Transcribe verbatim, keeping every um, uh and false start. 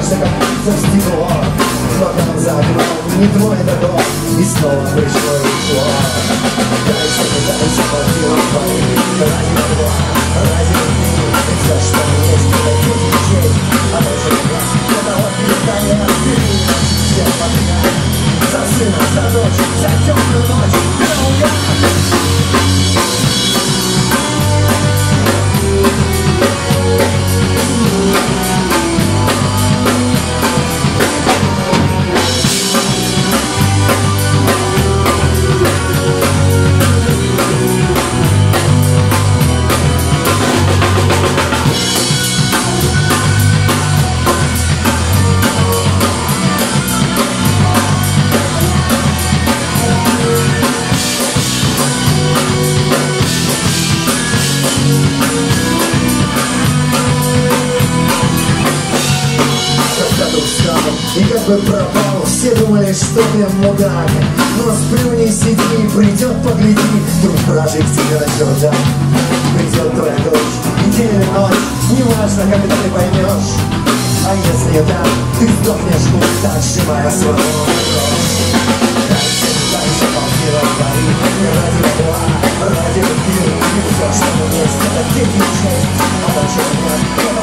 Смеешься, как за стекло. Бокал за окном, не твой дорог. И снова пришло и ушло. Дальше, дальше, хватило твои. Ради добра, ради любви. За что есть таких вещей. А больше нет, это вот перестание разбери. Всем подряд. За сына, за дочь, за темную ночь. Наугад. И как бы пропал, все думали, что ты мудак. Но сплюни, сиди, придет, погляди, вдруг прожектира на чердак. Придет твоя дочь, день или ночь, неважно, как это ты поймешь. А если так, ты сдохнешь вот так, сжимая свою кровь. Дальше, дальше, ползи, раздали, ради добра, ради любви. И все, что мы есть, это дети и честь, а больше нет.